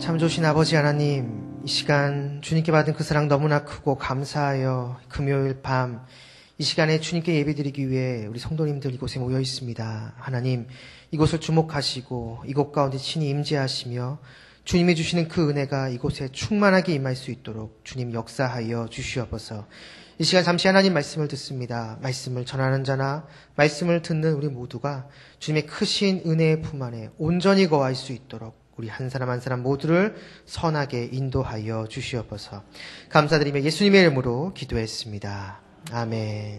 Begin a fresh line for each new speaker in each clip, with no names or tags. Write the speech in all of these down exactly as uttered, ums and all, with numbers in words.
참 좋으신 아버지 하나님, 이 시간 주님께 받은 그 사랑 너무나 크고 감사하여 금요일 밤 이 시간에 주님께 예배드리기 위해 우리 성도님들 이곳에 모여 있습니다. 하나님, 이곳을 주목하시고 이곳 가운데 친히 임재하시며 주님이 주시는 그 은혜가 이곳에 충만하게 임할 수 있도록 주님 역사하여 주시옵소서. 이 시간 잠시 하나님 말씀을 듣습니다. 말씀을 전하는 자나 말씀을 듣는 우리 모두가 주님의 크신 은혜의 품 안에 온전히 거할 수 있도록 우리 한 사람 한 사람 모두를 선하게 인도하여 주시옵소서. 감사드리며 예수님의 이름으로 기도했습니다. 아멘.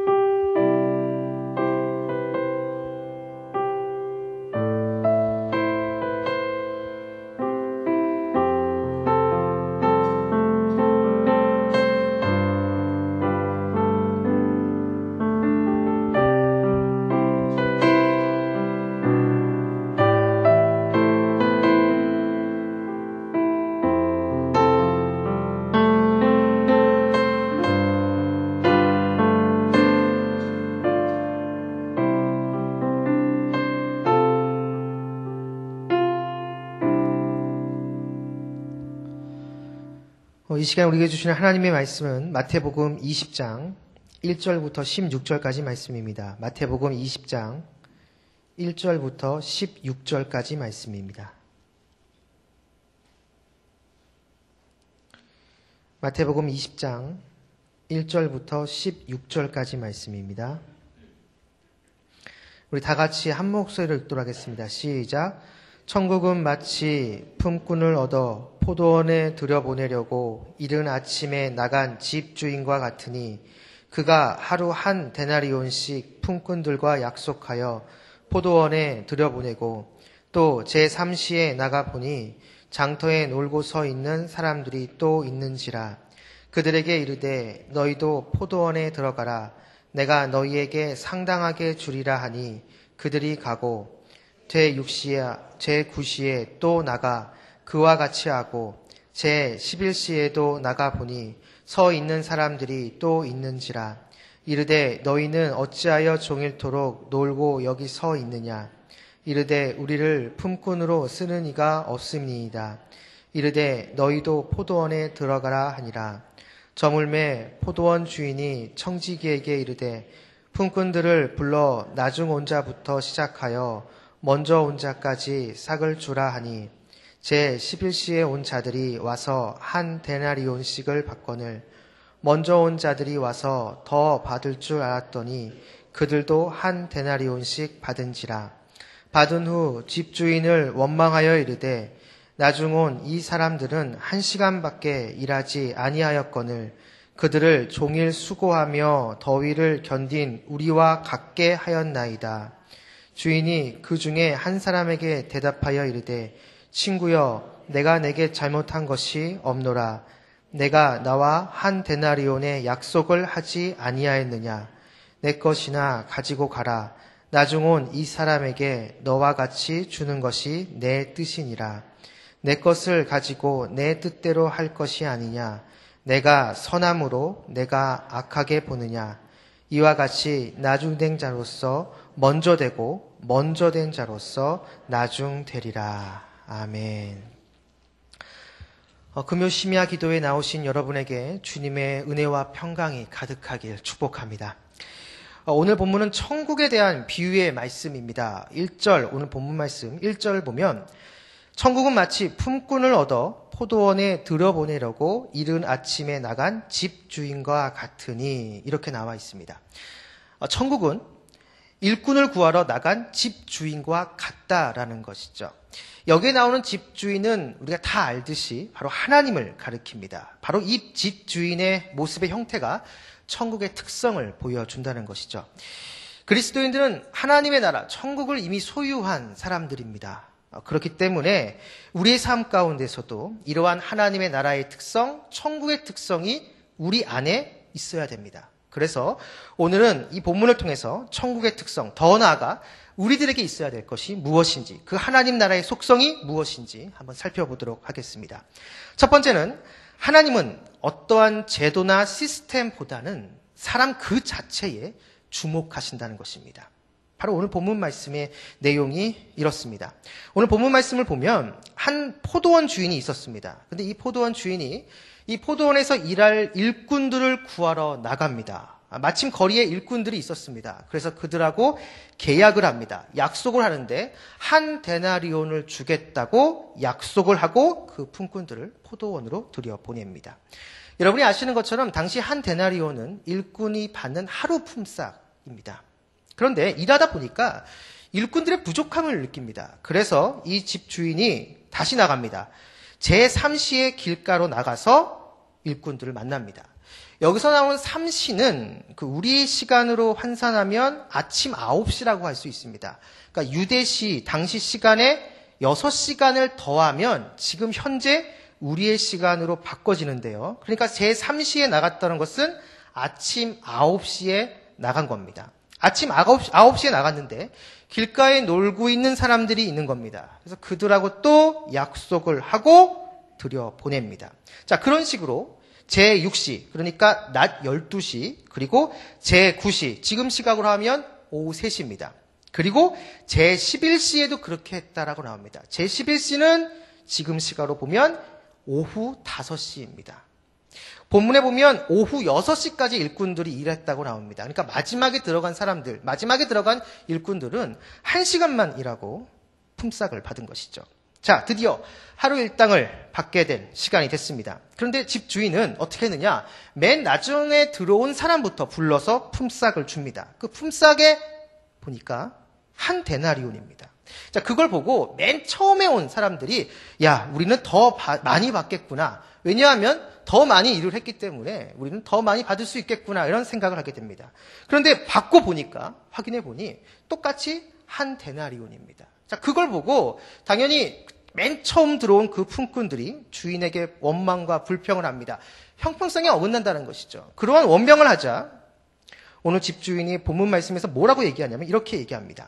이 시간 우리에게 주시는 하나님의 말씀은 마태복음 이십 장 일 절부터 십육 절까지 말씀입니다. 마태복음 이십 장 일 절부터 십육 절까지 말씀입니다. 마태복음 이십 장 일 절부터 십육 절까지 말씀입니다. 우리 다 같이 한 목소리로 읽도록 하겠습니다. 시작. 천국은 마치 품꾼을 얻어 포도원에 들여보내려고 이른 아침에 나간 집주인과 같으니 그가 하루 한 데나리온씩 품꾼들과 약속하여 포도원에 들여보내고 또 제삼 시에 나가보니 장터에 놀고 서 있는 사람들이 또 있는지라. 그들에게 이르되 너희도 포도원에 들어가라. 내가 너희에게 상당하게 주리라 하니 그들이 가고 제육 시에 제구 시에 또 나가 그와 같이 하고 제십일 시에도 나가 보니 서 있는 사람들이 또 있는지라. 이르되 너희는 어찌하여 종일토록 놀고 여기 서 있느냐. 이르되 우리를 품꾼으로 쓰는 이가 없음이니이다. 이르되 너희도 포도원에 들어가라 하니라. 저물매 포도원 주인이 청지기에게 이르되 품꾼들을 불러 나중 온 자부터 시작하여 먼저 온 자까지 싹을 주라 하니 제십일 시에 온 자들이 와서 한 데나리온씩을 받거늘 먼저 온 자들이 와서 더 받을 줄 알았더니 그들도 한 데나리온씩 받은지라. 받은 후 집주인을 원망하여 이르되 나중 온 이 사람들은 한 시간밖에 일하지 아니하였거늘 그들을 종일 수고하며 더위를 견딘 우리와 같게 하였나이다. 주인이 그 중에 한 사람에게 대답하여 이르되 친구여 내가 내게 잘못한 것이 없노라. 내가 나와 한 데나리온의 약속을 하지 아니하였느냐. 내 것이나 가지고 가라. 나중 온 이 사람에게 너와 같이 주는 것이 내 뜻이니라. 내 것을 가지고 내 뜻대로 할 것이 아니냐. 내가 선함으로 내가 악하게 보느냐. 이와 같이 나중된 자로서 먼저 되고 먼저 된 자로서 나중 되리라. 아멘. 어, 금요 심야 기도에 나오신 여러분에게 주님의 은혜와 평강이 가득하길 축복합니다. 어, 오늘 본문은 천국에 대한 비유의 말씀입니다. 일 절, 오늘 본문 말씀 일 절 보면 천국은 마치 품꾼을 얻어 포도원에 들여보내려고 이른 아침에 나간 집주인과 같으니 이렇게 나와 있습니다. 어, 천국은 일꾼을 구하러 나간 집주인과 같다라는 것이죠. 여기에 나오는 집주인은 우리가 다 알듯이 바로 하나님을 가리킵니다. 바로 이 집주인의 모습의 형태가 천국의 특성을 보여준다는 것이죠. 그리스도인들은 하나님의 나라, 천국을 이미 소유한 사람들입니다. 그렇기 때문에 우리의 삶 가운데서도 이러한 하나님의 나라의 특성, 천국의 특성이 우리 안에 있어야 됩니다. 그래서 오늘은 이 본문을 통해서 천국의 특성, 더 나아가 우리들에게 있어야 될 것이 무엇인지, 그 하나님 나라의 속성이 무엇인지 한번 살펴보도록 하겠습니다. 첫 번째는 하나님은 어떠한 제도나 시스템보다는 사람 그 자체에 주목하신다는 것입니다. 바로 오늘 본문 말씀의 내용이 이렇습니다. 오늘 본문 말씀을 보면 한 포도원 주인이 있었습니다. 근데 이 포도원 주인이 이 포도원에서 일할 일꾼들을 구하러 나갑니다. 마침 거리에 일꾼들이 있었습니다. 그래서 그들하고 계약을 합니다. 약속을 하는데 한 데나리온을 주겠다고 약속을 하고 그 품꾼들을 포도원으로 들여보냅니다. 여러분이 아시는 것처럼 당시 한 데나리온은 일꾼이 받는 하루 품삯입니다. 그런데 일하다 보니까 일꾼들의 부족함을 느낍니다. 그래서 이 집 주인이 다시 나갑니다. 제삼 시에 길가로 나가서 일꾼들을 만납니다. 여기서 나온 삼 시는 그 우리 시간으로 환산하면 아침 아홉 시라고 할 수 있습니다. 그러니까 유대시 당시 시간에 여섯 시간을 더하면 지금 현재 우리의 시간으로 바꿔지는데요. 그러니까 제삼 시에 나갔다는 것은 아침 아홉 시에 나간 겁니다. 아침 아홉 시에 나갔는데 길가에 놀고 있는 사람들이 있는 겁니다. 그래서 그들하고 또 약속을 하고 들여보냅니다. 자, 그런 식으로 제육 시, 그러니까 낮 열두 시, 그리고 제구 시, 지금 시각으로 하면 오후 세 시입니다. 그리고 제십일 시에도 그렇게 했다라고 나옵니다. 제십일 시는 지금 시각으로 보면 오후 다섯 시입니다. 본문에 보면 오후 여섯 시까지 일꾼들이 일했다고 나옵니다. 그러니까 마지막에 들어간 사람들, 마지막에 들어간 일꾼들은 한 시간만 일하고 품삯을 받은 것이죠. 자, 드디어 하루 일당을 받게 된 시간이 됐습니다. 그런데 집 주인은 어떻게 했느냐? 맨 나중에 들어온 사람부터 불러서 품삯을 줍니다. 그 품삯에 보니까 한 데나리온입니다. 자, 그걸 보고 맨 처음에 온 사람들이 야, 우리는 더 바, 많이 받겠구나. 왜냐하면 더 많이 일을 했기 때문에 우리는 더 많이 받을 수 있겠구나 이런 생각을 하게 됩니다. 그런데 받고 보니까 확인해 보니 똑같이 한 데나리온입니다. 자, 그걸 보고 당연히 맨 처음 들어온 그 품꾼들이 주인에게 원망과 불평을 합니다. 형평성에 어긋난다는 것이죠. 그러한 원명을 하자 오늘 집주인이 본문 말씀에서 뭐라고 얘기하냐면 이렇게 얘기합니다.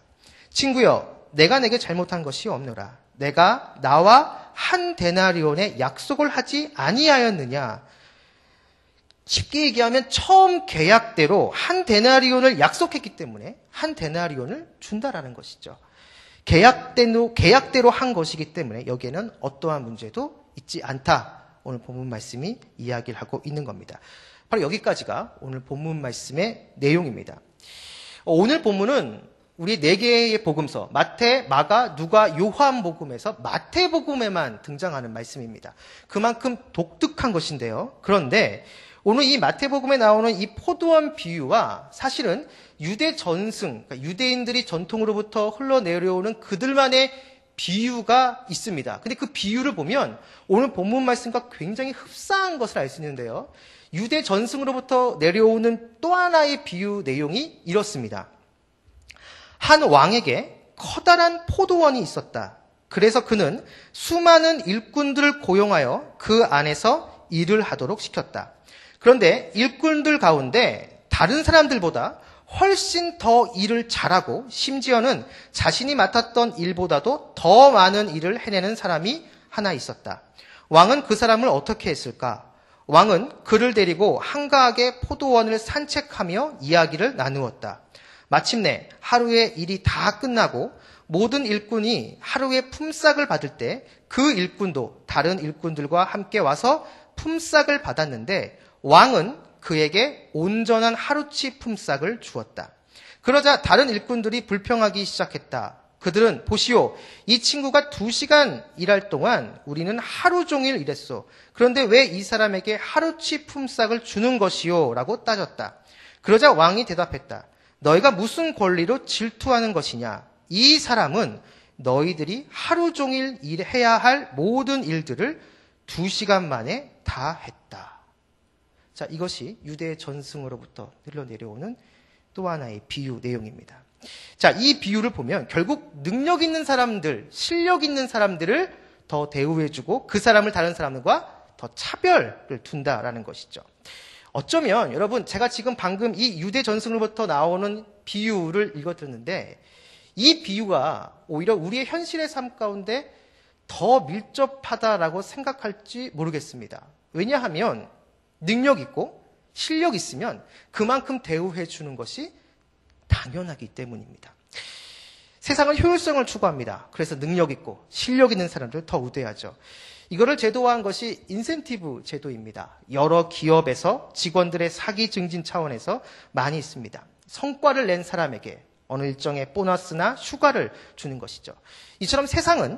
친구여, 내가 내게 잘못한 것이 없노라. 내가 나와 한 데나리온의 약속을 하지 아니하였느냐. 쉽게 얘기하면 처음 계약대로 한 데나리온을 약속했기 때문에 한 데나리온을 준다라는 것이죠. 계약대로, 계약대로 한 것이기 때문에 여기에는 어떠한 문제도 있지 않다. 오늘 본문 말씀이 이야기를 하고 있는 겁니다. 바로 여기까지가 오늘 본문 말씀의 내용입니다. 오늘 본문은 우리 네 개의 복음서, 마태, 마가, 누가, 요한복음에서 마태복음에만 등장하는 말씀입니다. 그만큼 독특한 것인데요. 그런데 오늘 이 마태복음에 나오는 이 포도원 비유와 사실은 유대 전승, 그러니까 유대인들이 전통으로부터 흘러내려오는 그들만의 비유가 있습니다. 근데 그 비유를 보면 오늘 본문 말씀과 굉장히 흡사한 것을 알 수 있는데요. 유대 전승으로부터 내려오는 또 하나의 비유 내용이 이렇습니다. 한 왕에게 커다란 포도원이 있었다. 그래서 그는 수많은 일꾼들을 고용하여 그 안에서 일을 하도록 시켰다. 그런데 일꾼들 가운데 다른 사람들보다 훨씬 더 일을 잘하고 심지어는 자신이 맡았던 일보다도 더 많은 일을 해내는 사람이 하나 있었다. 왕은 그 사람을 어떻게 했을까? 왕은 그를 데리고 한가하게 포도원을 산책하며 이야기를 나누었다. 마침내 하루의 일이 다 끝나고 모든 일꾼이 하루의 품삯을 받을 때 그 일꾼도 다른 일꾼들과 함께 와서 품삯을 받았는데 왕은 그에게 온전한 하루치 품삯을 주었다. 그러자 다른 일꾼들이 불평하기 시작했다. 그들은 보시오, 이 친구가 두 시간 일할 동안 우리는 하루 종일 일했소. 그런데 왜 이 사람에게 하루치 품삯을 주는 것이오? 라고 따졌다. 그러자 왕이 대답했다. 너희가 무슨 권리로 질투하는 것이냐? 이 사람은 너희들이 하루 종일 일해야 할 모든 일들을 두 시간 만에 다 했다. 자, 이것이 유대 전승으로부터 흘러내려오는 또 하나의 비유 내용입니다. 자, 이 비유를 보면 결국 능력 있는 사람들, 실력 있는 사람들을 더 대우해주고 그 사람을 다른 사람들과 더 차별을 둔다라는 것이죠. 어쩌면 여러분 제가 지금 방금 이 유대 전승으로부터 나오는 비유를 읽어드렸는데 이 비유가 오히려 우리의 현실의 삶 가운데 더 밀접하다라고 생각할지 모르겠습니다. 왜냐하면 능력 있고 실력 있으면 그만큼 대우해 주는 것이 당연하기 때문입니다. 세상은 효율성을 추구합니다. 그래서 능력 있고 실력 있는 사람들 더 우대하죠. 이거를 제도화한 것이 인센티브 제도입니다. 여러 기업에서 직원들의 사기 증진 차원에서 많이 있습니다. 성과를 낸 사람에게 어느 일정의 보너스나 휴가를 주는 것이죠. 이처럼 세상은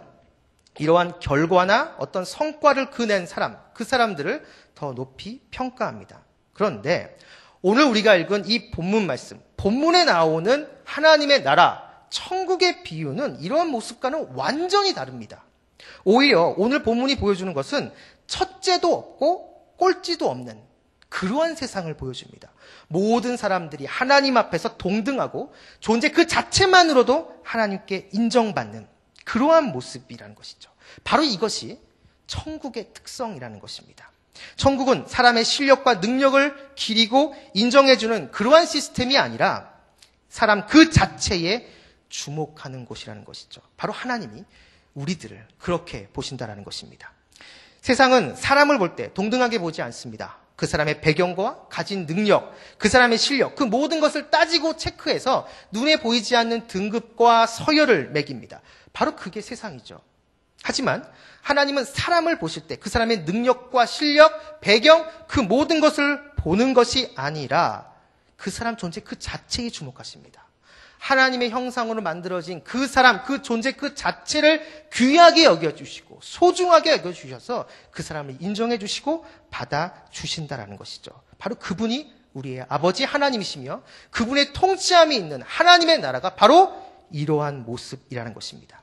이러한 결과나 어떤 성과를 그낸 사람, 그 사람들을 더 높이 평가합니다. 그런데 오늘 우리가 읽은 이 본문 말씀, 본문에 나오는 하나님의 나라, 천국의 비유는 이러한 모습과는 완전히 다릅니다. 오히려 오늘 본문이 보여주는 것은 첫째도 없고 꼴찌도 없는 그러한 세상을 보여줍니다. 모든 사람들이 하나님 앞에서 동등하고 존재 그 자체만으로도 하나님께 인정받는 그러한 모습이라는 것이죠. 바로 이것이 천국의 특성이라는 것입니다. 천국은 사람의 실력과 능력을 기리고 인정해주는 그러한 시스템이 아니라 사람 그 자체에 주목하는 곳이라는 것이죠. 바로 하나님이 우리들을 그렇게 보신다라는 것입니다. 세상은 사람을 볼 때 동등하게 보지 않습니다. 그 사람의 배경과 가진 능력, 그 사람의 실력, 그 모든 것을 따지고 체크해서 눈에 보이지 않는 등급과 서열을 매깁니다. 바로 그게 세상이죠. 하지만 하나님은 사람을 보실 때 그 사람의 능력과 실력, 배경, 그 모든 것을 보는 것이 아니라 그 사람 존재 그 자체에 주목하십니다. 하나님의 형상으로 만들어진 그 사람, 그 존재 그 자체를 귀하게 여겨주시고 소중하게 여겨주셔서 그 사람을 인정해주시고 받아주신다라는 것이죠. 바로 그분이 우리의 아버지 하나님이시며 그분의 통치함이 있는 하나님의 나라가 바로 이러한 모습이라는 것입니다.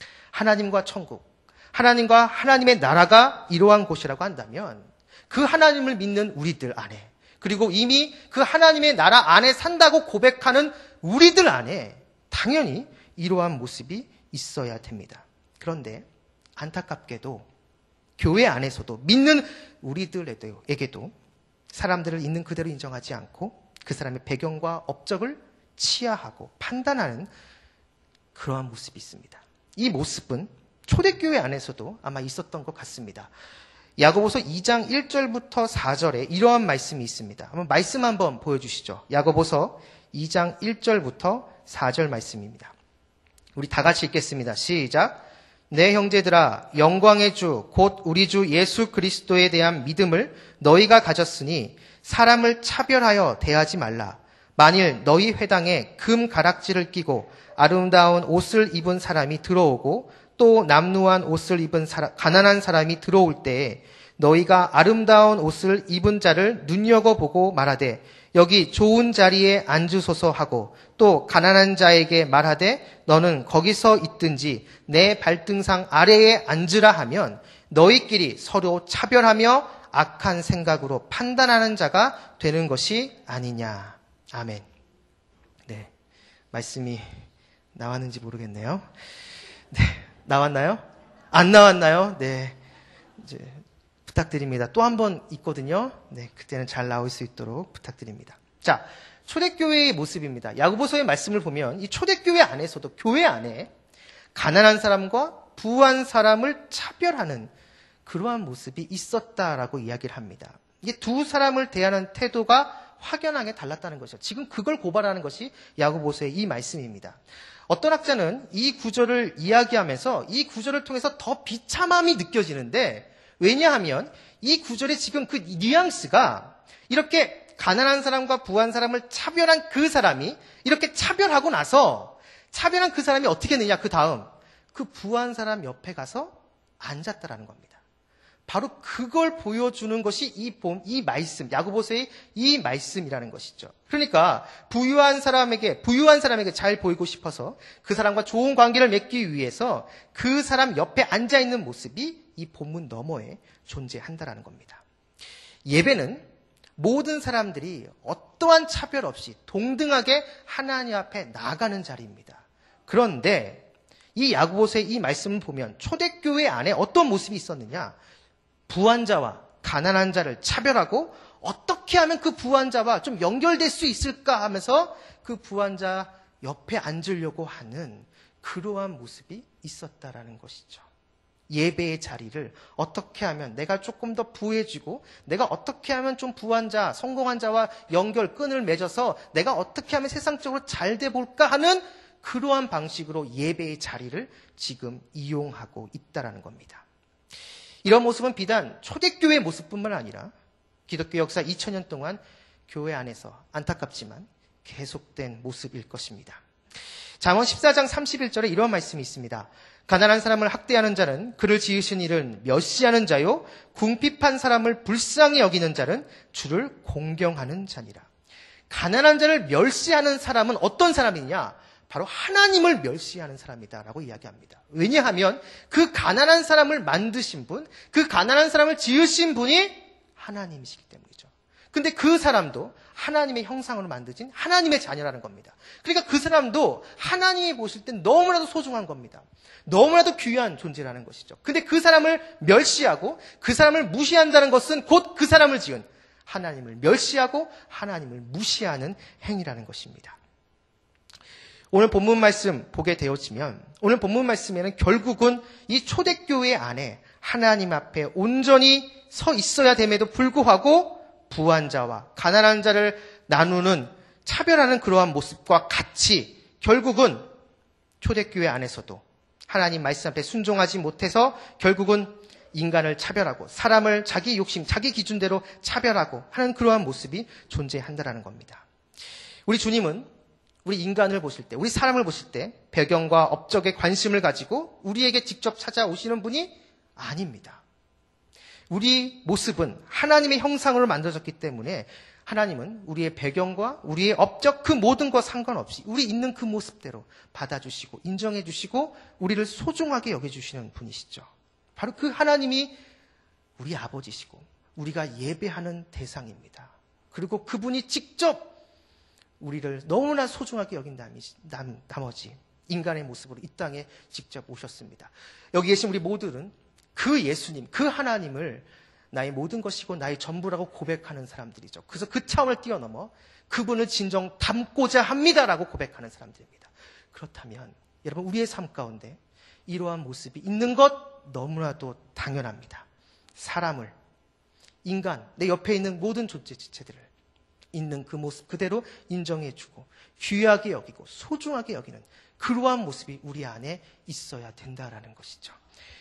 하나님과 천국, 하나님과 하나님의 나라가 이러한 곳이라고 한다면 그 하나님을 믿는 우리들 안에, 그리고 이미 그 하나님의 나라 안에 산다고 고백하는 우리들 안에 당연히 이러한 모습이 있어야 됩니다. 그런데 안타깝게도 교회 안에서도 믿는 우리들에게도 사람들을 있는 그대로 인정하지 않고 그 사람의 배경과 업적을 치하하고 판단하는 그러한 모습이 있습니다. 이 모습은 초대교회 안에서도 아마 있었던 것 같습니다. 야고보서 이 장 일 절부터 사 절에 이러한 말씀이 있습니다. 한번 말씀 한번 보여주시죠. 야고보서 이 장 일 절부터 사 절 말씀입니다. 우리 다 같이 읽겠습니다. 시작. 내 형제들아, 영광의 주 곧 우리 주 예수 그리스도에 대한 믿음을 너희가 가졌으니 사람을 차별하여 대하지 말라. 만일 너희 회당에 금 가락지를 끼고 아름다운 옷을 입은 사람이 들어오고 또 남루한 옷을 입은 사람, 가난한 사람이 들어올 때에 너희가 아름다운 옷을 입은 자를 눈여겨보고 말하되 여기 좋은 자리에 앉으소서 하고 또 가난한 자에게 말하되 너는 거기서 있든지 내 발등상 아래에 앉으라 하면 너희끼리 서로 차별하며 악한 생각으로 판단하는 자가 되는 것이 아니냐. 아멘. 네, 말씀이 나왔는지 모르겠네요. 네, 나왔나요? 안 나왔나요? 네, 이제 부탁드립니다. 또 한 번 있거든요. 네, 그때는 잘 나올 수 있도록 부탁드립니다. 자, 초대교회의 모습입니다. 야고보서의 말씀을 보면 이 초대교회 안에서도 교회 안에 가난한 사람과 부한 사람을 차별하는 그러한 모습이 있었다라고 이야기를 합니다. 이게 두 사람을 대하는 태도가 확연하게 달랐다는 것이죠. 지금 그걸 고발하는 것이 야고보서의 이 말씀입니다. 어떤 학자는 이 구절을 이야기하면서 이 구절을 통해서 더 비참함이 느껴지는데 왜냐하면 이 구절의 지금 그 뉘앙스가 이렇게 가난한 사람과 부한 사람을 차별한 그 사람이 이렇게 차별하고 나서 차별한 그 사람이 어떻게 했느냐, 그 다음 그 부한 사람 옆에 가서 앉았다라는 겁니다. 바로 그걸 보여주는 것이 이 본, 이 말씀, 야고보서의 이 말씀이라는 것이죠. 그러니까 부유한 사람에게, 부유한 사람에게 잘 보이고 싶어서 그 사람과 좋은 관계를 맺기 위해서 그 사람 옆에 앉아있는 모습이 이 본문 너머에 존재한다라는 겁니다. 예배는 모든 사람들이 어떠한 차별 없이 동등하게 하나님 앞에 나아가는 자리입니다. 그런데 이 야고보서의 이 말씀을 보면 초대교회 안에 어떤 모습이 있었느냐? 부한 자와 가난한 자를 차별하고 어떻게 하면 그 부한 자와 좀 연결될 수 있을까 하면서 그 부한 자 옆에 앉으려고 하는 그러한 모습이 있었다라는 것이죠. 예배의 자리를 어떻게 하면 내가 조금 더 부해지고 내가 어떻게 하면 좀 부한 자, 성공한 자와 연결, 끈을 맺어서 내가 어떻게 하면 세상적으로 잘 돼 볼까 하는 그러한 방식으로 예배의 자리를 지금 이용하고 있다는 겁니다. 이런 모습은 비단 초대교회의 모습뿐만 아니라 기독교 역사 이천 년 동안 교회 안에서 안타깝지만 계속된 모습일 것입니다. 잠언 십사 장 삼십일 절에 이런 말씀이 있습니다. 가난한 사람을 학대하는 자는 그를 지으신 이를 멸시하는 자요, 궁핍한 사람을 불쌍히 여기는 자는 주를 공경하는 자니라. 가난한 자를 멸시하는 사람은 어떤 사람이냐? 바로 하나님을 멸시하는 사람이다라고 이야기합니다. 왜냐하면 그 가난한 사람을 만드신 분, 그 가난한 사람을 지으신 분이 하나님이시기 때문이죠. 근데 그 사람도 하나님의 형상으로 만드신 하나님의 자녀라는 겁니다. 그러니까 그 사람도 하나님이 보실 땐 너무나도 소중한 겁니다. 너무나도 귀한 존재라는 것이죠. 근데 그 사람을 멸시하고 그 사람을 무시한다는 것은 곧 그 사람을 지은 하나님을 멸시하고 하나님을 무시하는 행위라는 것입니다. 오늘 본문 말씀 보게 되어지면 오늘 본문 말씀에는 결국은 이 초대교회 안에 하나님 앞에 온전히 서 있어야 됨에도 불구하고 부한 자와 가난한 자를 나누는 차별하는 그러한 모습과 같이 결국은 초대교회 안에서도 하나님 말씀 앞에 순종하지 못해서 결국은 인간을 차별하고 사람을 자기 욕심, 자기 기준대로 차별하고 하는 그러한 모습이 존재한다는 겁니다. 우리 주님은 우리 인간을 보실 때, 우리 사람을 보실 때 배경과 업적에 관심을 가지고 우리에게 직접 찾아오시는 분이 아닙니다. 우리 모습은 하나님의 형상으로 만들어졌기 때문에 하나님은 우리의 배경과 우리의 업적 그 모든 것 상관없이 우리 있는 그 모습대로 받아주시고 인정해 주시고 우리를 소중하게 여겨주시는 분이시죠. 바로 그 하나님이 우리 아버지시고 우리가 예배하는 대상입니다. 그리고 그분이 직접 우리를 너무나 소중하게 여긴 나머지 인간의 모습으로 이 땅에 직접 오셨습니다. 여기 계신 우리 모두는 그 예수님, 그 하나님을 나의 모든 것이고 나의 전부라고 고백하는 사람들이죠. 그래서 그 차원을 뛰어넘어 그분을 진정 닮고자 합니다라고 고백하는 사람들입니다. 그렇다면 여러분 우리의 삶 가운데 이러한 모습이 있는 것 너무나도 당연합니다. 사람을, 인간, 내 옆에 있는 모든 존재 지체들을 있는 그 모습 그대로 인정해주고 귀하게 여기고 소중하게 여기는 그러한 모습이 우리 안에 있어야 된다라는 것이죠.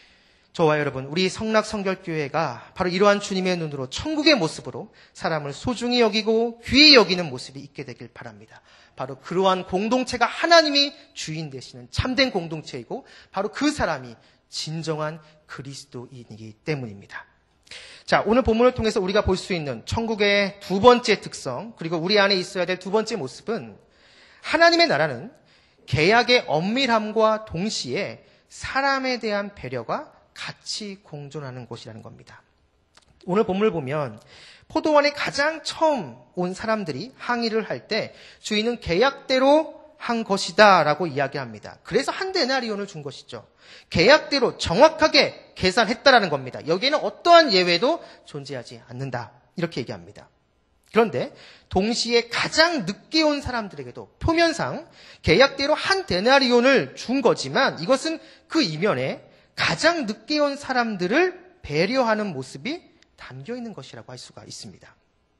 저와 여러분, 우리 성락성결교회가 바로 이러한 주님의 눈으로 천국의 모습으로 사람을 소중히 여기고 귀히 여기는 모습이 있게 되길 바랍니다. 바로 그러한 공동체가 하나님이 주인 되시는 참된 공동체이고 바로 그 사람이 진정한 그리스도인이기 때문입니다. 자, 오늘 본문을 통해서 우리가 볼 수 있는 천국의 두 번째 특성, 그리고 우리 안에 있어야 될 두 번째 모습은 하나님의 나라는 계약의 엄밀함과 동시에 사람에 대한 배려가 같이 공존하는 곳이라는 겁니다. 오늘 본문을 보면 포도원에 가장 처음 온 사람들이 항의를 할 때 주인은 계약대로 한 것이다 라고 이야기합니다. 그래서 한 데나리온을 준 것이죠. 계약대로 정확하게 계산했다라는 겁니다. 여기에는 어떠한 예외도 존재하지 않는다 이렇게 얘기합니다. 그런데 동시에 가장 늦게 온 사람들에게도 표면상 계약대로 한 데나리온을 준 거지만 이것은 그 이면에 가장 늦게 온 사람들을 배려하는 모습이 담겨 있는 것이라고 할 수가 있습니다.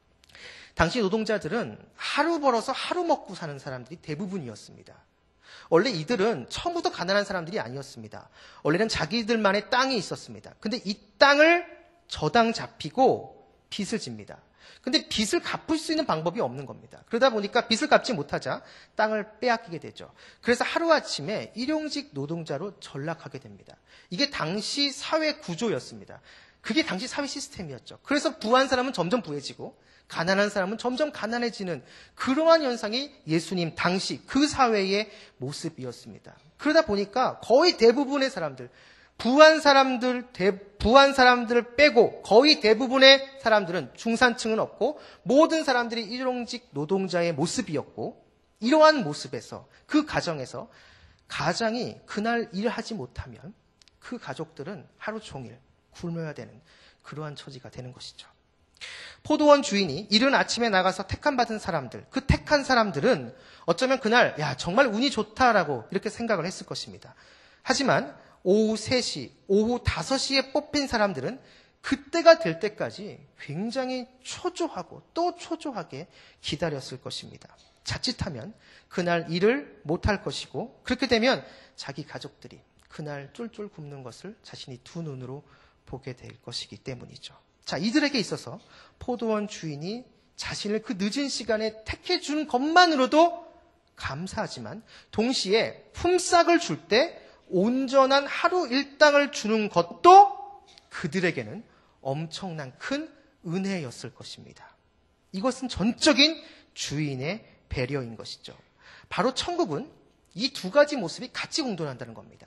당시 노동자들은 하루 벌어서 하루 먹고 사는 사람들이 대부분이었습니다. 원래 이들은 처음부터 가난한 사람들이 아니었습니다. 원래는 자기들만의 땅이 있었습니다. 근데 이 땅을 저당 잡히고 빚을 집니다. 근데 빚을 갚을 수 있는 방법이 없는 겁니다. 그러다 보니까 빚을 갚지 못하자 땅을 빼앗기게 되죠. 그래서 하루아침에 일용직 노동자로 전락하게 됩니다. 이게 당시 사회 구조였습니다. 그게 당시 사회 시스템이었죠. 그래서 부한 사람은 점점 부해지고 가난한 사람은 점점 가난해지는 그러한 현상이 예수님 당시 그 사회의 모습이었습니다. 그러다 보니까 거의 대부분의 사람들, 부한 사람들, 대, 부한 사람들을 빼고 거의 대부분의 사람들은 중산층은 없고 모든 사람들이 일용직 노동자의 모습이었고 이러한 모습에서 그 가정에서 가장이 그날 일하지 못하면 그 가족들은 하루 종일 굶어야 되는 그러한 처지가 되는 것이죠. 포도원 주인이 이른 아침에 나가서 택함받은 사람들, 그 택한 사람들은 어쩌면 그날 야 정말 운이 좋다라고 이렇게 생각을 했을 것입니다. 하지만 오후 세 시, 오후 다섯 시에 뽑힌 사람들은 그때가 될 때까지 굉장히 초조하고 또 초조하게 기다렸을 것입니다. 자칫하면 그날 일을 못할 것이고 그렇게 되면 자기 가족들이 그날 쫄쫄 굶는 것을 자신이 두 눈으로 보게 될 것이기 때문이죠. 자, 이들에게 있어서 포도원 주인이 자신을 그 늦은 시간에 택해 준 것만으로도 감사하지만 동시에 품삯을 줄 때 온전한 하루 일당을 주는 것도 그들에게는 엄청난 큰 은혜였을 것입니다. 이것은 전적인 주인의 배려인 것이죠. 바로 천국은 이 두 가지 모습이 같이 공존한다는 겁니다.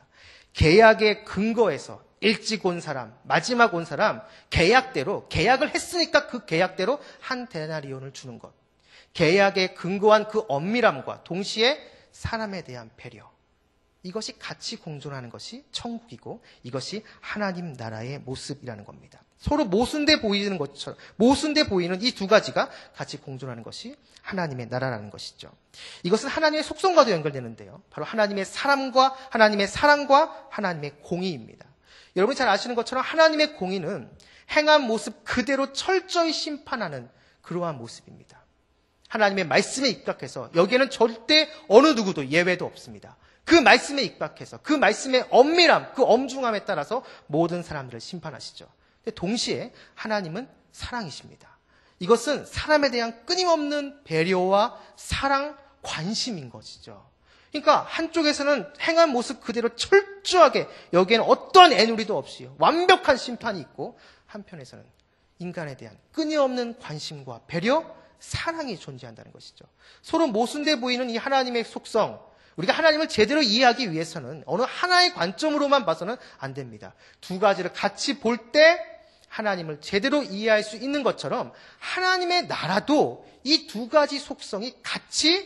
계약의 근거에서 일찍 온 사람, 마지막 온 사람, 계약대로, 계약을 했으니까 그 계약대로 한 데나리온을 주는 것. 계약에 근거한 그 엄밀함과 동시에 사람에 대한 배려. 이것이 같이 공존하는 것이 천국이고 이것이 하나님 나라의 모습이라는 겁니다. 서로 모순돼 보이는 것처럼, 모순돼 보이는 이 두 가지가 같이 공존하는 것이 하나님의 나라라는 것이죠. 이것은 하나님의 속성과도 연결되는데요. 바로 하나님의 사람과 하나님의 사랑과 하나님의 공의입니다. 여러분이 잘 아시는 것처럼 하나님의 공의는 행한 모습 그대로 철저히 심판하는 그러한 모습입니다. 하나님의 말씀에 입각해서 여기에는 절대 어느 누구도 예외도 없습니다. 그 말씀에 입각해서 그 말씀의 엄밀함, 그 엄중함에 따라서 모든 사람들을 심판하시죠. 근데 동시에 하나님은 사랑이십니다. 이것은 사람에 대한 끊임없는 배려와 사랑, 관심인 것이죠. 그러니까 한쪽에서는 행한 모습 그대로 철저하게 여기에는 어떠한 애누리도 없이 완벽한 심판이 있고 한편에서는 인간에 대한 끊임없는 관심과 배려, 사랑이 존재한다는 것이죠. 서로 모순돼 보이는 이 하나님의 속성, 우리가 하나님을 제대로 이해하기 위해서는 어느 하나의 관점으로만 봐서는 안 됩니다. 두 가지를 같이 볼 때 하나님을 제대로 이해할 수 있는 것처럼 하나님의 나라도 이 두 가지 속성이 같이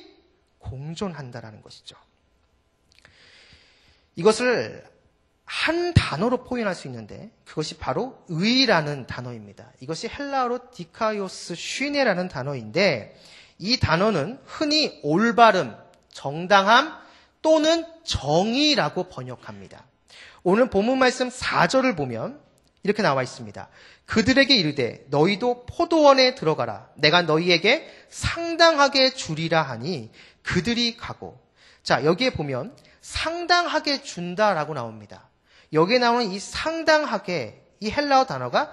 공존한다라는 것이죠. 이것을 한 단어로 표현할 수 있는데 그것이 바로 의라는 단어입니다. 이것이 헬라어로 디카이오스 슈네라는 단어인데 이 단어는 흔히 올바름, 정당함 또는 정의라고 번역합니다. 오늘 본문 말씀 사 절을 보면 이렇게 나와 있습니다. 그들에게 이르되 너희도 포도원에 들어가라. 내가 너희에게 상당하게 주리라 하니 그들이 가고. 자, 여기에 보면 상당하게 준다라고 나옵니다. 여기에 나오는 이 상당하게, 이 헬라어 단어가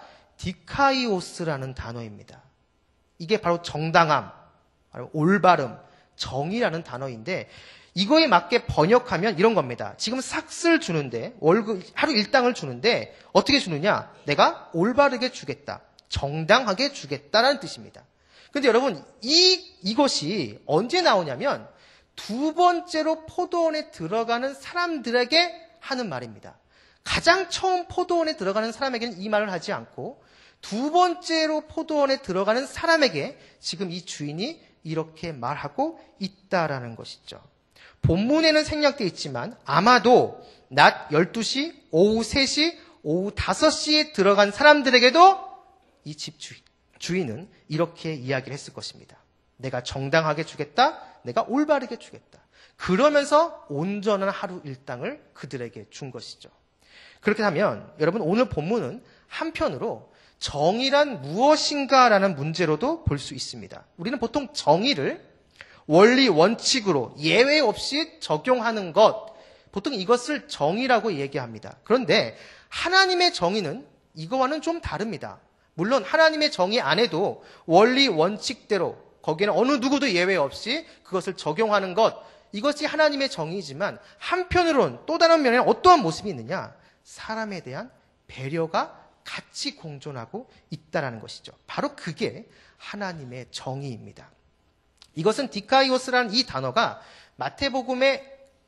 디카이오스라는 단어입니다. 이게 바로 정당함, 바로 올바름, 정의라는 단어인데 이거에 맞게 번역하면 이런 겁니다. 지금 삭스를 주는데 월급 하루 일당을 주는데 어떻게 주느냐? 내가 올바르게 주겠다. 정당하게 주겠다라는 뜻입니다. 그런데 여러분 이 이것이 언제 나오냐면 두 번째로 포도원에 들어가는 사람들에게 하는 말입니다. 가장 처음 포도원에 들어가는 사람에게는 이 말을 하지 않고 두 번째로 포도원에 들어가는 사람에게 지금 이 주인이 이렇게 말하고 있다라는 것이죠. 본문에는 생략되어 있지만 아마도 낮 열두 시, 오후 세 시, 오후 다섯 시에 들어간 사람들에게도 이 집 주인은 이렇게 이야기를 했을 것입니다. 내가 정당하게 주겠다, 내가 올바르게 주겠다. 그러면서 온전한 하루 일당을 그들에게 준 것이죠. 그렇게 하면 여러분 오늘 본문은 한편으로 정의란 무엇인가라는 문제로도 볼 수 있습니다. 우리는 보통 정의를 원리 원칙으로 예외 없이 적용하는 것, 보통 이것을 정의라고 얘기합니다. 그런데 하나님의 정의는 이거와는 좀 다릅니다. 물론 하나님의 정의 안에도 원리 원칙대로 거기에는 어느 누구도 예외 없이 그것을 적용하는 것, 이것이 하나님의 정의이지만 한편으로는 또 다른 면에는 어떠한 모습이 있느냐? 사람에 대한 배려가 같이 공존하고 있다는 것이죠. 바로 그게 하나님의 정의입니다. 이것은 디카이오스라는 이 단어가 마태복음의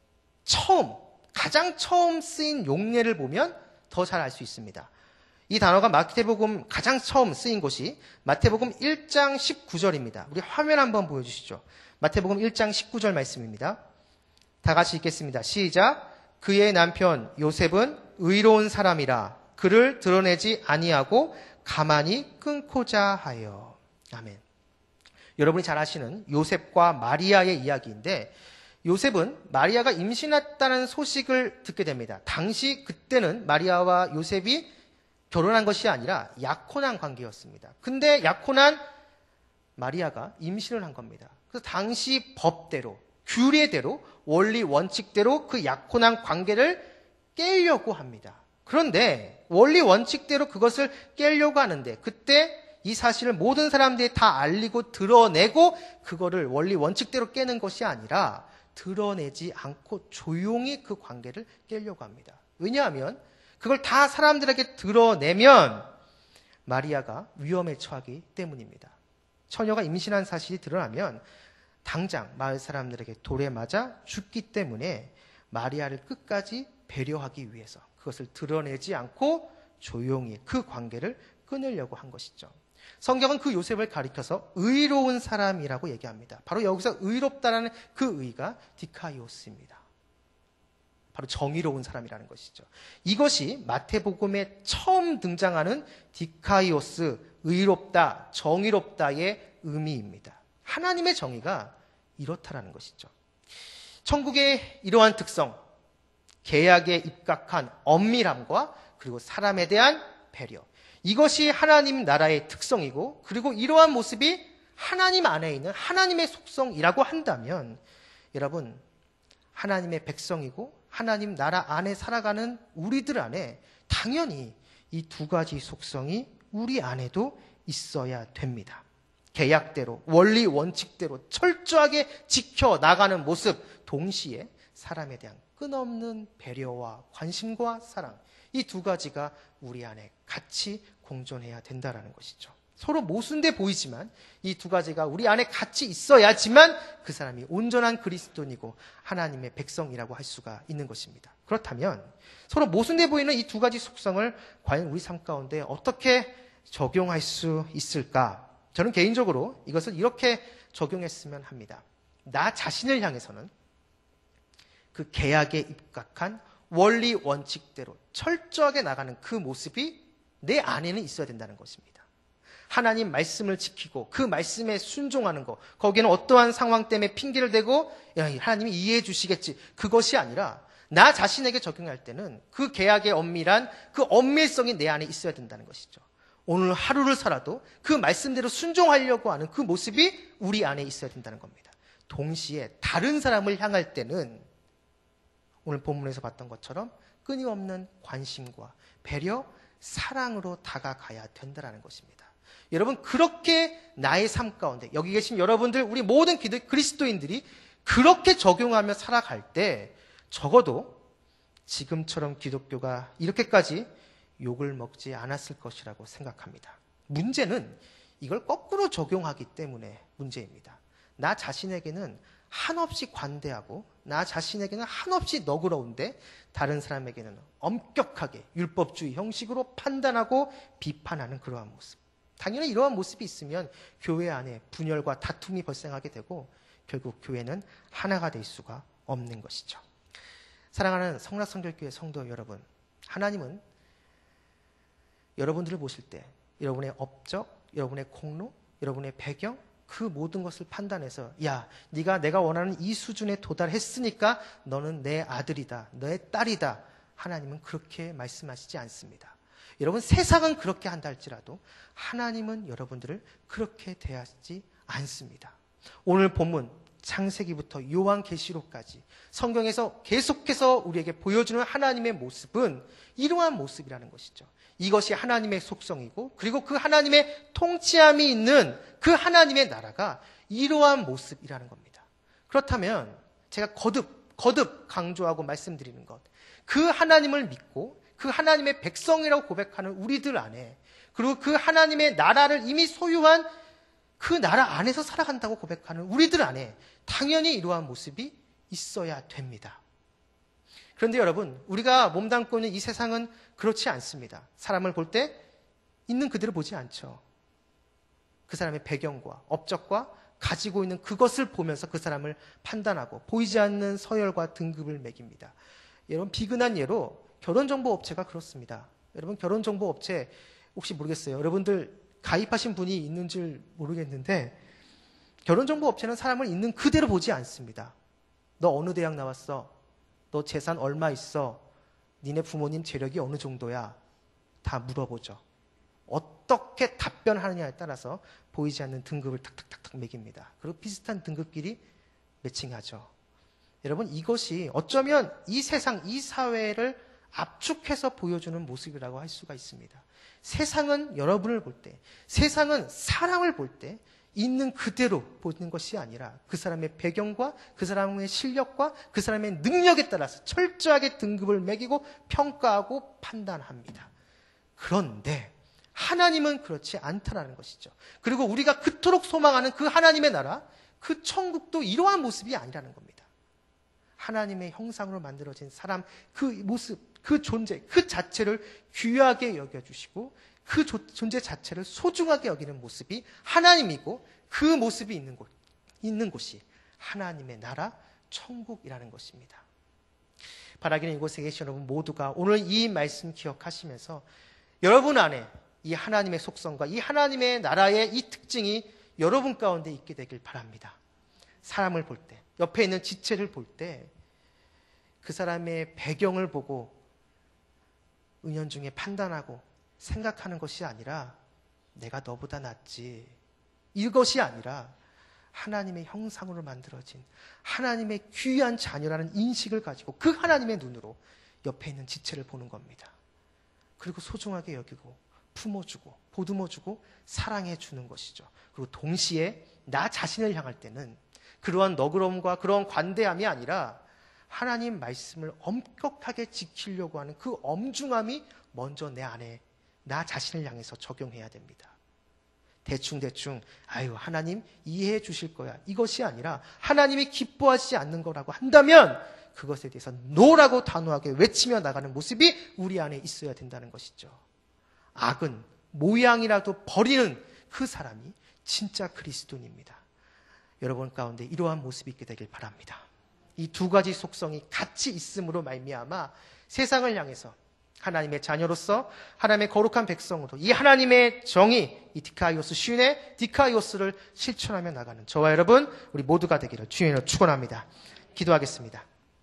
처음, 가장 처음 쓰인 용례를 보면 더 잘 알 수 있습니다. 이 단어가 마태복음 가장 처음 쓰인 곳이 마태복음 일 장 십구 절입니다. 우리 화면 한번 보여주시죠. 마태복음 일 장 십구 절 말씀입니다. 다 같이 읽겠습니다. 시작. 그의 남편 요셉은 의로운 사람이라 그를 드러내지 아니하고 가만히 끊고자 하여. 아멘. 여러분이 잘 아시는 요셉과 마리아의 이야기인데 요셉은 마리아가 임신했다는 소식을 듣게 됩니다. 당시 그때는 마리아와 요셉이 결혼한 것이 아니라 약혼한 관계였습니다. 근데 약혼한 마리아가 임신을 한 겁니다. 그 당시 법대로, 규례대로, 원리 원칙대로 그 약혼한 관계를 깨려고 합니다. 그런데 원리 원칙대로 그것을 깨려고 하는데 그때 이 사실을 모든 사람들이 다 알리고 드러내고 그거를 원리 원칙대로 깨는 것이 아니라 드러내지 않고 조용히 그 관계를 깨려고 합니다. 왜냐하면 그걸 다 사람들에게 드러내면 마리아가 위험에 처하기 때문입니다. 처녀가 임신한 사실이 드러나면 당장 마을 사람들에게 돌에 맞아 죽기 때문에 마리아를 끝까지 배려하기 위해서 그것을 드러내지 않고 조용히 그 관계를 끊으려고 한 것이죠. 성경은 그 요셉을 가리켜서 의로운 사람이라고 얘기합니다. 바로 여기서 의롭다라는 그 의가 디카이오스입니다. 바로 정의로운 사람이라는 것이죠. 이것이 마태복음에 처음 등장하는 디카이오스, 의롭다, 정의롭다의 의미입니다. 하나님의 정의가 이렇다라는 것이죠. 천국의 이러한 특성, 계약에 입각한 엄밀함과 그리고 사람에 대한 배려, 이것이 하나님 나라의 특성이고 그리고 이러한 모습이 하나님 안에 있는 하나님의 속성이라고 한다면 여러분, 하나님의 백성이고 하나님 나라 안에 살아가는 우리들 안에 당연히 이 두 가지 속성이 우리 안에도 있어야 됩니다. 계약대로, 원리 원칙대로 철저하게 지켜나가는 모습, 동시에 사람에 대한 끊없는 배려와 관심과 사랑, 이 두 가지가 우리 안에 같이 공존해야 된다는 것이죠. 서로 모순돼 보이지만 이 두 가지가 우리 안에 같이 있어야지만 그 사람이 온전한 그리스도인이고 하나님의 백성이라고 할 수가 있는 것입니다. 그렇다면 서로 모순돼 보이는 이 두 가지 속성을 과연 우리 삶 가운데 어떻게 적용할 수 있을까? 저는 개인적으로 이것을 이렇게 적용했으면 합니다. 나 자신을 향해서는 그 계약에 입각한 원리 원칙대로 철저하게 나가는 그 모습이 내 안에는 있어야 된다는 것입니다. 하나님 말씀을 지키고 그 말씀에 순종하는 것, 거기에는 어떠한 상황 때문에 핑계를 대고 하나님이 이해해 주시겠지, 그것이 아니라 나 자신에게 적용할 때는 그 계약의 엄밀한 그 엄밀성이 내 안에 있어야 된다는 것이죠. 오늘 하루를 살아도 그 말씀대로 순종하려고 하는 그 모습이 우리 안에 있어야 된다는 겁니다. 동시에 다른 사람을 향할 때는 오늘 본문에서 봤던 것처럼 끊임없는 관심과 배려, 사랑으로 다가가야 된다는 것입니다. 여러분, 그렇게 나의 삶 가운데 여기 계신 여러분들, 우리 모든 그리스도인들이 그렇게 적용하며 살아갈 때 적어도 지금처럼 기독교가 이렇게까지 욕을 먹지 않았을 것이라고 생각합니다. 문제는 이걸 거꾸로 적용하기 때문에 문제입니다. 나 자신에게는 한없이 관대하고 나 자신에게는 한없이 너그러운데 다른 사람에게는 엄격하게 율법주의 형식으로 판단하고 비판하는 그러한 모습. 당연히 이러한 모습이 있으면 교회 안에 분열과 다툼이 발생하게 되고 결국 교회는 하나가 될 수가 없는 것이죠. 사랑하는 성락성결교회 성도 여러분, 하나님은 여러분들을 보실 때 여러분의 업적, 여러분의 공로, 여러분의 배경, 그 모든 것을 판단해서 야, 네가 내가 원하는 이 수준에 도달했으니까 너는 내 아들이다, 내 딸이다. 하나님은 그렇게 말씀하시지 않습니다. 여러분, 세상은 그렇게 한다 할지라도 하나님은 여러분들을 그렇게 대하지 않습니다. 오늘 본문 창세기부터 요한계시록까지 성경에서 계속해서 우리에게 보여주는 하나님의 모습은 이러한 모습이라는 것이죠. 이것이 하나님의 속성이고 그리고 그 하나님의 통치함이 있는 그 하나님의 나라가 이러한 모습이라는 겁니다. 그렇다면 제가 거듭 거듭 강조하고 말씀드리는 것, 그 하나님을 믿고 그 하나님의 백성이라고 고백하는 우리들 안에, 그리고 그 하나님의 나라를 이미 소유한 그 나라 안에서 살아간다고 고백하는 우리들 안에 당연히 이러한 모습이 있어야 됩니다. 그런데 여러분, 우리가 몸담고 있는 이 세상은 그렇지 않습니다. 사람을 볼 때 있는 그대로 보지 않죠. 그 사람의 배경과 업적과 가지고 있는 그것을 보면서 그 사람을 판단하고 보이지 않는 서열과 등급을 매깁니다. 여러분, 비근한 예로 결혼정보업체가 그렇습니다. 여러분, 결혼정보업체 혹시 모르겠어요. 여러분들 가입하신 분이 있는 줄 모르겠는데 결혼정보업체는 사람을 있는 그대로 보지 않습니다. 너 어느 대학 나왔어? 너 재산 얼마 있어? 니네 부모님 재력이 어느 정도야? 다 물어보죠. 어떻게 답변하느냐에 따라서 보이지 않는 등급을 탁탁탁탁 매깁니다. 그리고 비슷한 등급끼리 매칭하죠. 여러분, 이것이 어쩌면 이 세상, 이 사회를 압축해서 보여주는 모습이라고 할 수가 있습니다. 세상은 여러분을 볼 때, 세상은 사람을 볼 때 있는 그대로 보는 것이 아니라 그 사람의 배경과 그 사람의 실력과 그 사람의 능력에 따라서 철저하게 등급을 매기고 평가하고 판단합니다. 그런데 하나님은 그렇지 않다라는 것이죠. 그리고 우리가 그토록 소망하는 그 하나님의 나라, 그 천국도 이러한 모습이 아니라는 겁니다. 하나님의 형상으로 만들어진 사람, 그 모습, 그 존재, 그 자체를 귀하게 여겨주시고 그 존재 자체를 소중하게 여기는 모습이 하나님이고 그 모습이 있는 곳, 있는 곳이 하나님의 나라, 천국이라는 것입니다. 바라기는 이곳에 계신 여러분 모두가 오늘 이 말씀 기억하시면서 여러분 안에 이 하나님의 속성과 이 하나님의 나라의 이 특징이 여러분 가운데 있게 되길 바랍니다. 사람을 볼 때, 옆에 있는 지체를 볼 때 그 사람의 배경을 보고 은연중에 판단하고 생각하는 것이 아니라 내가 너보다 낫지, 이것이 아니라 하나님의 형상으로 만들어진 하나님의 귀한 자녀라는 인식을 가지고 그 하나님의 눈으로 옆에 있는 지체를 보는 겁니다. 그리고 소중하게 여기고 품어주고 보듬어주고 사랑해주는 것이죠. 그리고 동시에 나 자신을 향할 때는 그러한 너그러움과 그러한 관대함이 아니라 하나님 말씀을 엄격하게 지키려고 하는 그 엄중함이 먼저 내 안에 나 자신을 향해서 적용해야 됩니다. 대충대충 아유 하나님 이해해 주실 거야, 이것이 아니라 하나님이 기뻐하지 않는 거라고 한다면 그것에 대해서 노라고 단호하게 외치며 나가는 모습이 우리 안에 있어야 된다는 것이죠. 악은 모양이라도 버리는 그 사람이 진짜 그리스도인입니다. 여러분 가운데 이러한 모습이 있게 되길 바랍니다. 이 두 가지 속성이 같이 있음으로 말미암아 세상을 향해서 하나님의 자녀로서 하나님의 거룩한 백성으로 이 하나님의 정의, 이 디카이오스, 쉰의 디카이오스를 실천하며 나가는 저와 여러분 우리 모두가 되기를 주님으로 축원합니다. 기도하겠습니다.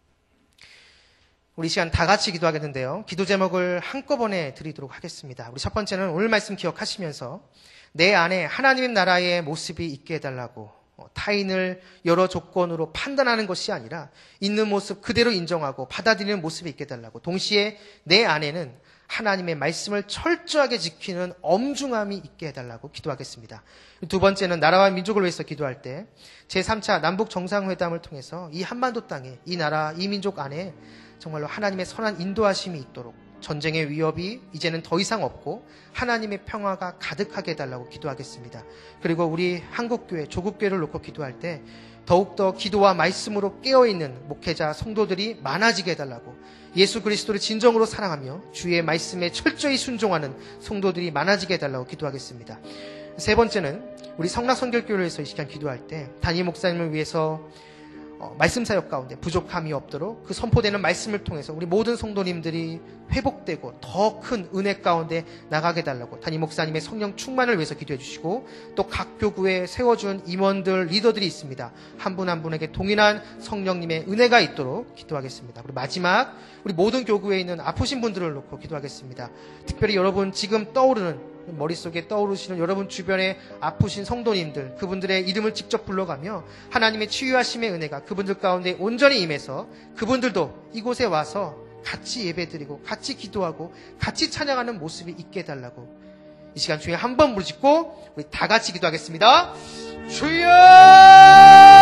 우리 시간 다 같이 기도하겠는데요. 기도 제목을 한꺼번에 드리도록 하겠습니다. 우리 첫 번째는 오늘 말씀 기억하시면서 내 안에 하나님의 나라의 모습이 있게 해달라고, 타인을 여러 조건으로 판단하는 것이 아니라 있는 모습 그대로 인정하고 받아들이는 모습이 있게 해달라고, 동시에 내 안에는 하나님의 말씀을 철저하게 지키는 엄중함이 있게 해달라고 기도하겠습니다. 두 번째는 나라와 민족을 위해서 기도할 때 제삼 차 남북 정상회담을 통해서 이 한반도 땅에 이 나라, 이 민족 안에 정말로 하나님의 선한 인도하심이 있도록 전쟁의 위협이 이제는 더 이상 없고 하나님의 평화가 가득하게 해달라고 기도하겠습니다. 그리고 우리 한국교회, 조국교회를 놓고 기도할 때 더욱더 기도와 말씀으로 깨어있는 목회자, 성도들이 많아지게 해달라고, 예수 그리스도를 진정으로 사랑하며 주의 말씀에 철저히 순종하는 성도들이 많아지게 해달라고 기도하겠습니다. 세 번째는 우리 성락선결교회를 위해서 이 시간 기도할 때 담임 목사님을 위해서 어, 말씀 사역 가운데 부족함이 없도록 그 선포되는 말씀을 통해서 우리 모든 성도님들이 회복되고 더 큰 은혜 가운데 나가게 해달라고 담임 목사님의 성령 충만을 위해서 기도해 주시고, 또 각 교구에 세워준 임원들, 리더들이 있습니다. 한 분 한 분에게 동일한 성령님의 은혜가 있도록 기도하겠습니다. 그리고 마지막 우리 모든 교구에 있는 아프신 분들을 놓고 기도하겠습니다. 특별히 여러분 지금 떠오르는, 머릿속에 떠오르시는 여러분 주변에 아프신 성도님들, 그분들의 이름을 직접 불러가며 하나님의 치유하심의 은혜가 그분들 가운데 온전히 임해서 그분들도 이곳에 와서 같이 예배드리고 같이 기도하고 같이 찬양하는 모습이 있게 해달라고 이 시간 중에 한 번 부르짖고 우리 다 같이 기도하겠습니다. 주여!